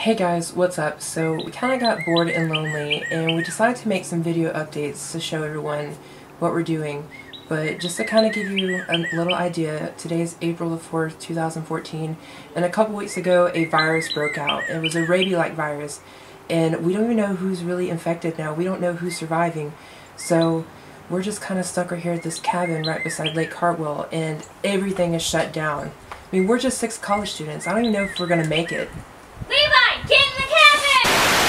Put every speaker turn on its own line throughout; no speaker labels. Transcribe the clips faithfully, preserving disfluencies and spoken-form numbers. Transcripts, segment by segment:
Hey guys, what's up? So we kind of got bored and lonely and we decided to make some video updates to show everyone what we're doing. But just to kind of give you a little idea, today is April the fourth, two thousand fourteen, and a couple weeks ago a virus broke out. It was a rabies-like virus and we don't even know who's really infected now. We don't know who's surviving. So we're just kind of stuck right here at this cabin right beside Lake Hartwell and everything is shut down. I mean, we're just six college students. I don't even know if we're going to make it.
Levi, get in the cabin!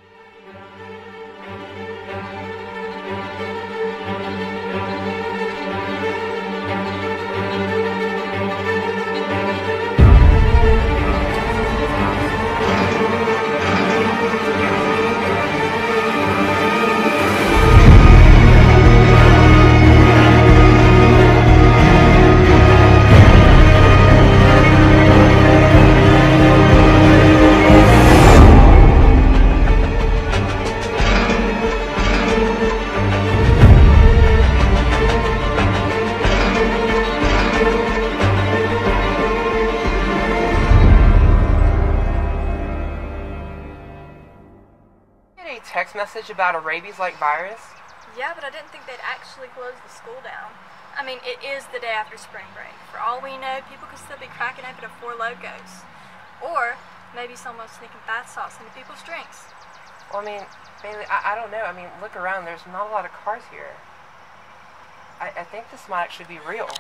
Text message about a rabies-like virus?
Yeah, but I didn't think they'd actually close the school down. I mean, it is the day after spring break. For all we know, people could still be cracking open a Four Locos. Or maybe someone's sneaking bath salts into people's drinks.
Well, I mean, Bailey, I, I don't know. I mean, look around. There's not a lot of cars here. I, I think this might actually be real.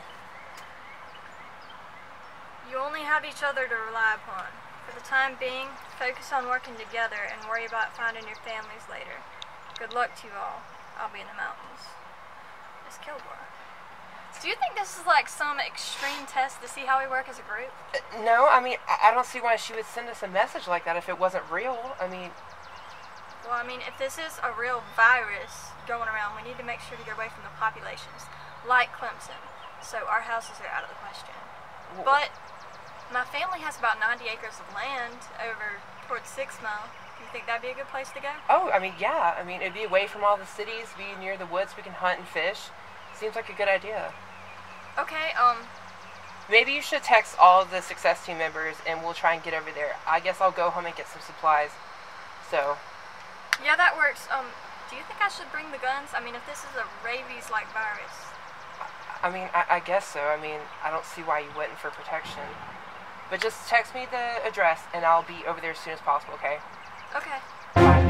You only have each other to rely upon. For the time being, focus on working together and worry about finding your families later. Good luck to you all. I'll be in the mountains. Miss Kilgore. Do you think this is like some extreme test to see how we work as a group?
Uh, no, I mean, I, I don't see why she would send us a message like that if it wasn't real. I mean...
Well, I mean, if this is a real virus going around, we need to make sure to get away from the populations, like Clemson, so our houses are out of the question.
Well,
but... my family has about ninety acres of land over towards Six Mile. Do you think that'd be a good place to go?
Oh, I mean, yeah. I mean, it'd be away from all the cities, be near the woods, we can hunt and fish. Seems like a good idea.
Okay, um...
maybe you should text all of the Success Team members and we'll try and get over there. I guess I'll go home and get some supplies. So...
yeah, that works. Um, do you think I should bring the guns? I mean, if this is a rabies-like virus.
I mean, I, I guess so. I mean, I don't see why you wouldn't for protection. But just text me the address and I'll be over there as soon as possible, okay?
Okay.
Bye.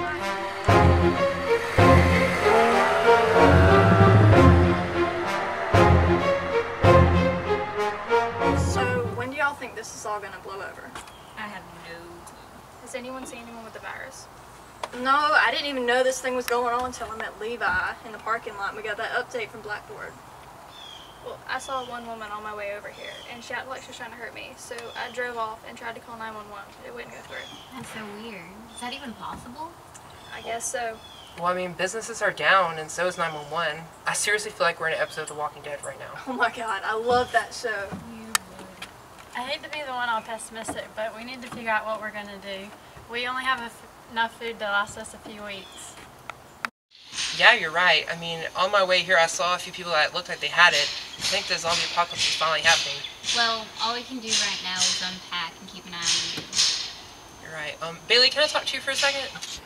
So, when do y'all think this is all gonna blow over?
I have no clue.
Has anyone seen anyone with the virus? No, I didn't even know this thing was going on until I met Levi in the parking lot and we got that update from Blackboard.
Well, I saw one woman on my way over here, and she acted like she was trying to hurt me, so I drove off and tried to call nine one one, but it wouldn't go through.
That's so weird. Is that even possible?
I guess so.
Well, I mean, businesses are down and so is nine one one. I seriously feel like we're in an episode of The Walking Dead right now.
Oh my god, I love that show.
You would.
I hate to be the one all pessimistic, but we need to figure out what we're going to do. We only have f enough food to last us a few weeks.
Yeah, you're right. I mean, on my way here I saw a few people that looked like they had it. I think the zombie apocalypse is finally happening.
Well, all we can do right now is unpack and keep an eye on you.
You're right. Um, Bailey, can I talk to you for a second?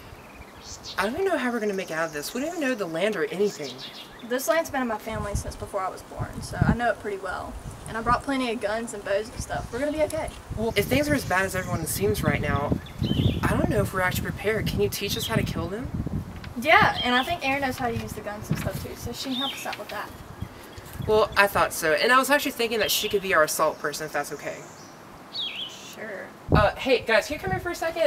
I don't even know how we're going to make out of this. We don't even know the land or anything.
This land's been in my family since before I was born, so I know it pretty well. And I brought plenty of guns and bows and stuff. We're gonna be okay.
Well, if things are as bad as everyone seems right now, I don't know if we're actually prepared. Can you teach us how to kill them?
Yeah, and I think Erin knows how to use the guns and stuff too, so she can help us out with that.
Well, I thought so. And I was actually thinking that she could be our assault person, if that's okay.
Sure.
Uh, hey, guys, can you come here for a second?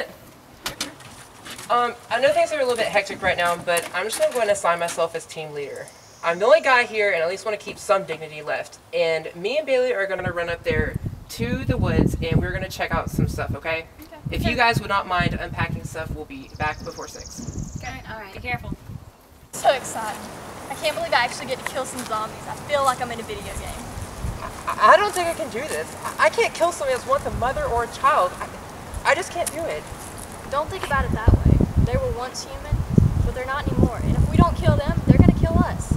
Um, I know things are a little bit hectic right now, but I'm just going to go ahead and assign myself as team leader. I'm the only guy here and at least want to keep some dignity left. And me and Bailey are going to run up there to the woods and we're going to check out some stuff, okay?
Okay.
If you guys would not mind unpacking stuff, we'll be back before six.
Okay, alright. Be careful.
So exciting. I can't believe I actually get to kill some zombies. I feel like I'm in a video game.
I, I don't think I can do this. I, I can't kill somebody that's once a mother or a child. I, I just can't do it.
Don't think about it that way. They were once human, but they're not anymore. And if we don't kill them, they're gonna kill us.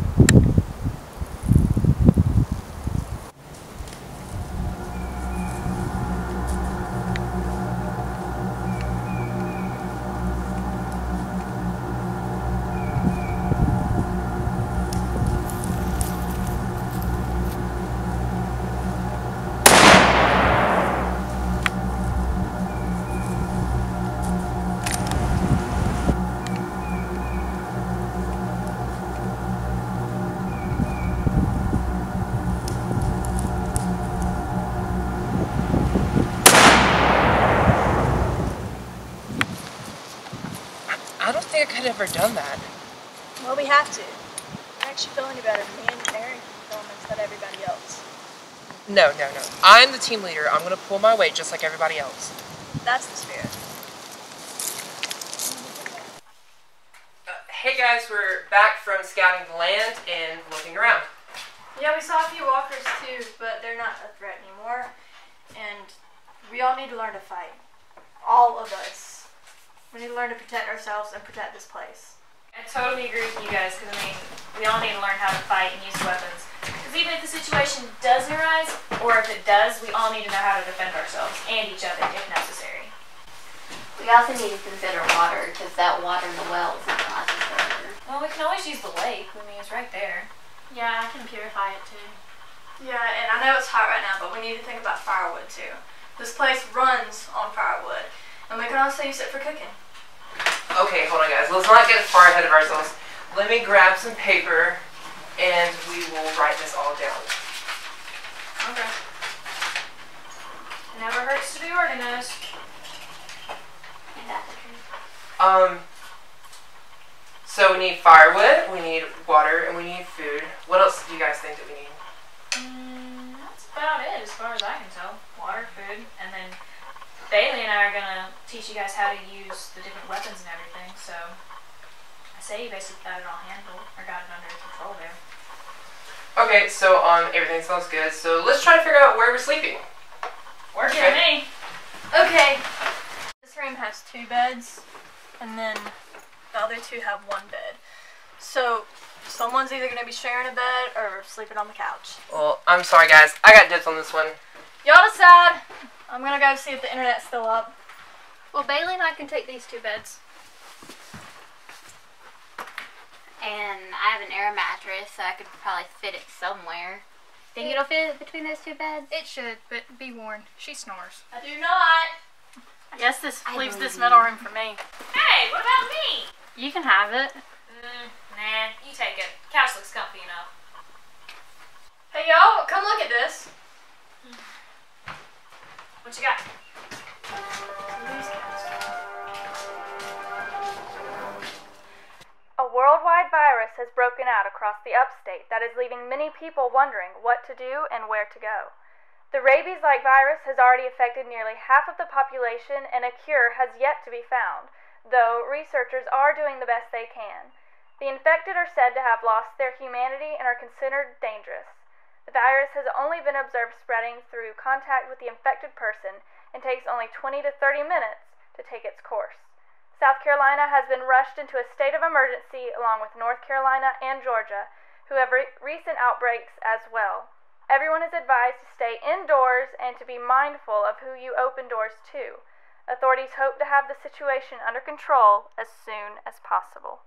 I don't think I could have ever done that.
Well, we have to. I actually feel any better. Me and Aaron can film instead of everybody else.
No, no, no. I'm the team leader. I'm going to pull my weight just like everybody else.
That's the spirit.
Uh, hey guys, we're back from scouting the land and looking around.
Yeah, we saw a few walkers too, but they're not a threat anymore. And we all need to learn to fight. All of us. We need to learn to protect ourselves and protect this place.
I totally agree with you guys, because I mean, we all need to learn how to fight and use weapons. Because even if the situation doesn't arise, or if it does, we all need to know how to defend ourselves and each other if necessary.
We also need to consider water, because that water in the well is not water.
Well, we can always use the lake. I mean, it's right there.
Yeah, I can purify it too.
Yeah, and I know it's hot right now, but we need to think about firewood too. This place runs on firewood, and we can also use it for cooking.
Okay, hold on guys. Let's not get far ahead of ourselves. Let me grab some paper and we will write this all down.
Okay. Never hurts to be organized.
Um, so we need firewood, we need water, and we need food. What else do you guys think that we need?
Mm, that's about it as far as I can tell. Water, food, and then Bailey and I are going to teach you guys how to use the different weapons and everything, so I say you basically got it all handled, or got it under control there.
Okay, so um, everything sounds good, so let's try to figure out where we're sleeping.
Working
Okay.
with me.
Okay. This room has two beds, and then the other two have one bed. So someone's either going to be sharing a bed or sleeping on the couch.
Well, I'm sorry guys, I got dibs on this one.
Y'all decide. I'm going to go see if the internet's still up.
Well, Bailey and I can take these two beds.
And I have an air mattress, so I could probably fit it somewhere. Think it'll fit between those two beds?
It should, but be warned, she snores.
I do not.
I guess this
I
leaves this
believe
middle
you.
room for me.
Hey, what about me?
You can have it.
Mm, nah, you take it. Couch looks comfy enough.
Hey, y'all, come look at this.
What you got?
A worldwide virus has broken out across the upstate that is leaving many people wondering what to do and where to go. The rabies-like virus has already affected nearly half of the population, and a cure has yet to be found, though researchers are doing the best they can. The infected are said to have lost their humanity and are considered dangerous. The virus has only been observed spreading through contact with the infected person and takes only twenty to thirty minutes to take its course. South Carolina has been rushed into a state of emergency along with North Carolina and Georgia, who have re- recent outbreaks as well. Everyone is advised to stay indoors and to be mindful of who you open doors to. Authorities hope to have the situation under control as soon as possible.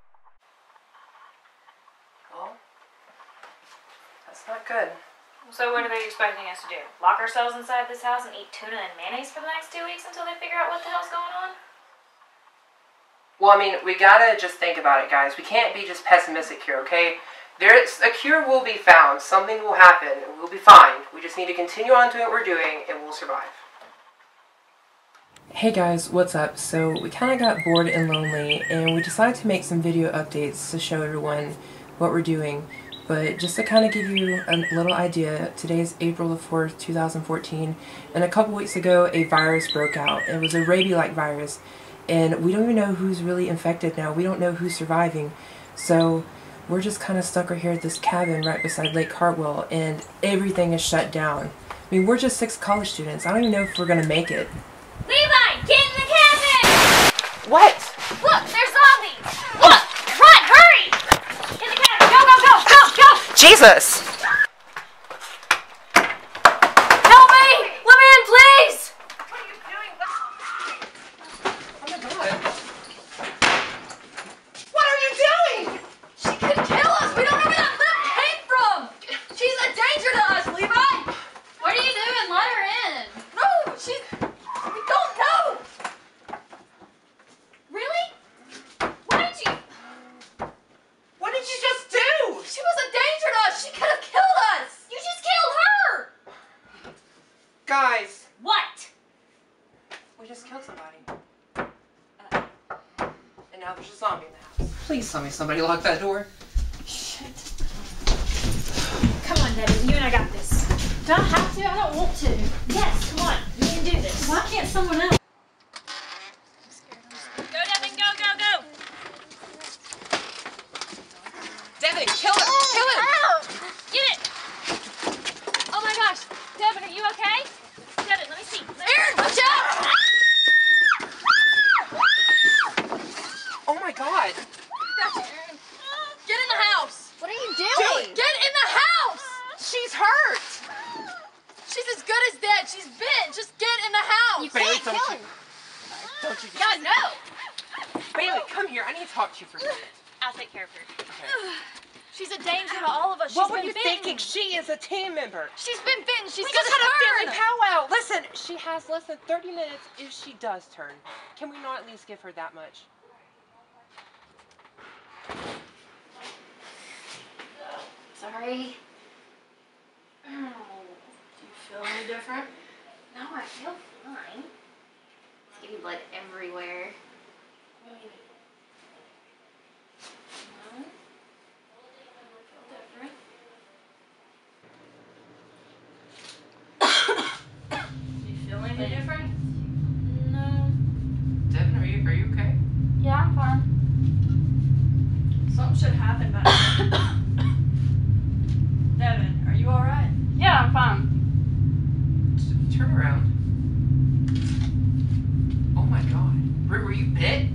Well, that's not good.
So what are they expecting us to do? Lock ourselves inside this house and eat tuna and mayonnaise for the next two weeks until they figure out what the hell's going on?
Well, I mean, we gotta just think about it, guys. We can't be just pessimistic here, okay? There's a cure will be found. Something will happen. And we'll be fine. We just need to continue on doing what we're doing, and we'll survive. Hey guys, what's up? So we kind of got bored and lonely, and we decided to make some video updates to show everyone what we're doing. But just to kind of give you a little idea, today is April the fourth, two thousand fourteen, and a couple weeks ago a virus broke out. It was a rabies-like virus, and we don't even know who's really infected now. We don't know who's surviving. So we're just kind of stuck right here at this cabin right beside Lake Hartwell, and everything is shut down. I mean, we're just six college students. I don't even know if we're going to make it.
Levi, get in the cabin!
What?
Look, there's zombies! Look! Run, hurry! In the cabin! Go, go, go, go, go!
Jesus!
Help me! Let me in, please!
What are you doing?
Oh my god.
What are you doing? She could kill us. We don't know where that lip came from. She's a danger to us, Levi.
What are you doing? Let her in.
No, she's... We don't know.
Really? Why did you...
What did you just do?
She was a danger to us. She could have
guys!
What?
We just killed somebody. Uh, and now there's a zombie in the house. Please tell me somebody locked that door.
Shit. Come on, Devin. You and I got this.
Don't have to. I don't want to.
Yes, come on. We can do this.
Why can't someone else?
Go, Devin. Go, go, go.
Devin, kill him! Kill him!
Get it. Oh my gosh. Devin, are you okay? Devin, let me see. Aaron, watch out!
Oh my god!
Gotcha, Aaron. Get in the house.
What are you doing?
Get in the house.
She's hurt!
She's as good as dead. She's bit. Just get in the house.
You
Bailey,
can't
don't
kill
you-
him.
Don't you
God, no.
Bailey, come here. I need to talk to you for a minute.
I'll take care of her.
Okay.
She's a danger to all of us.
What
She's
were
been
you
bitten.
thinking? She is a team member.
She's been bitten. She's
We
gonna
just had a
turn.
family powwow. Listen, she has less than thirty minutes if she does turn. Can we not at least give her that much?
Sorry.
Do you feel any different?
No, I feel fine. It's getting blood everywhere.
What do you mean? No. I feel different. Do you feel any different? No.
Devin, are you are you okay?
Yeah, I'm fine.
Something should happen by now. Devin, are you alright?
Yeah, I'm fine.
T- Turn around. Oh my god. Were, were you bit?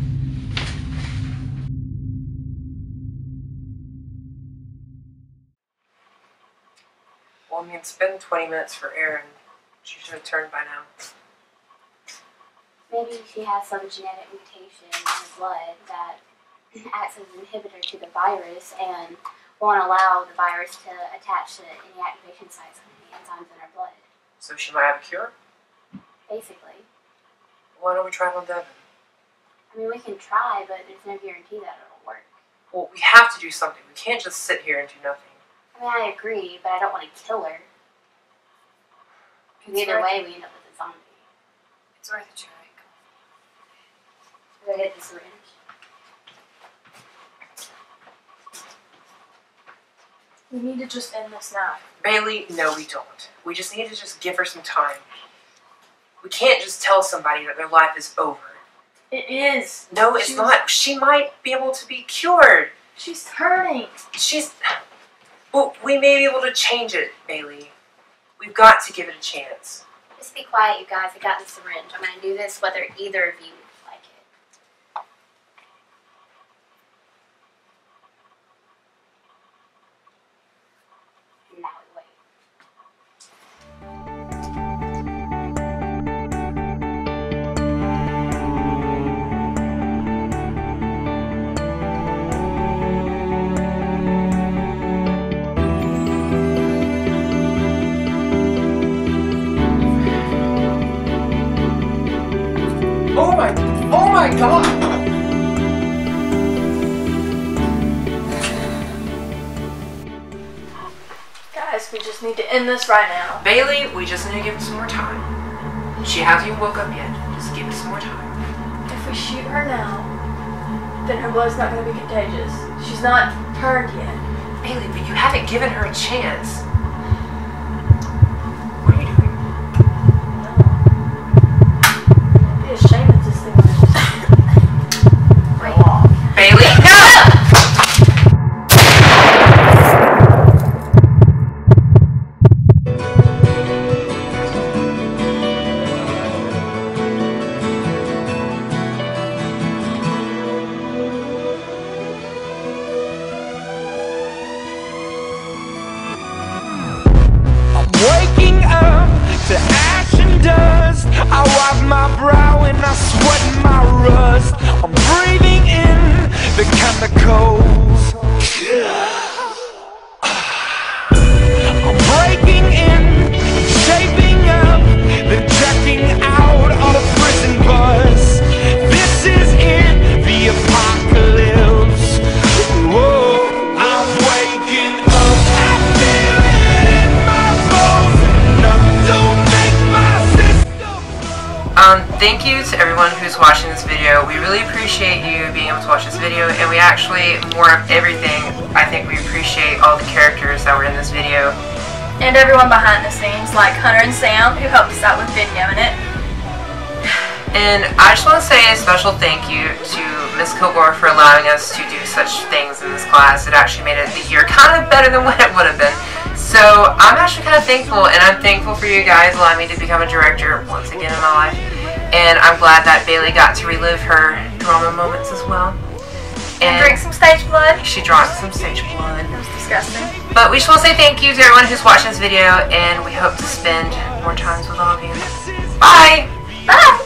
Well, I mean, it's been twenty minutes for Erin. She should have turned by now.
Maybe she has some genetic mutation in her blood that acts as an inhibitor to the virus and won't allow the virus to attach to any activation sites of the enzymes in her blood.
So she might have a cure?
Basically.
Why don't we try it on Devin?
I mean, we can try, but there's no guarantee that it'll work.
Well, we have to do something. We can't just sit here and do nothing.
I mean, I agree, but I don't want to kill her. Because either way, we end up with a zombie.
It's worth a try.
Go get the syringe.
We need to just end this now.
Bailey, no, we don't. We just need to just give her some time. We can't just tell somebody that their life is over.
It is.
No, it's
She's-
not. She might be able to be cured.
She's turning.
She's... Well, we may be able to change it, Bailey. We've got to give it a chance.
Just be quiet, you guys. I got the syringe. I'm going to do this whether either of you like it. Now we wait.
Oh my... Oh my god!
Guys, we just need to end this right now.
Bailey, we just need to give it some more time. She hasn't even woke up yet. Just give it some more time.
If we shoot her now, then her blood's not going to be contagious. She's not turned yet.
Bailey, but you haven't given her a chance. What are you doing?
It'd be a shame if this thing was just
Wait.
go off.
Bailey, no! Um, thank you to everyone who's watching this video. We really appreciate you being able to watch this video, and we actually, more of everything, I think we appreciate all the characters that were in this video.
And everyone behind the scenes, like Hunter and Sam, who helped us out with videoing it.
And I just want to say a special thank you to Miss Kilgore for allowing us to do such things in this class. It actually made it the year kind of better than what it would have been. So I'm actually kind of thankful, and I'm thankful for you guys allowing me to become a director once again in my life. And I'm glad that Bailey got to relive her drama moments as well.
And, and drink some stage blood.
She drank some stage blood.
It was disgusting.
But we just want to say thank you to everyone who's watching this video, and we hope to spend more times with all of you. Bye!
Bye!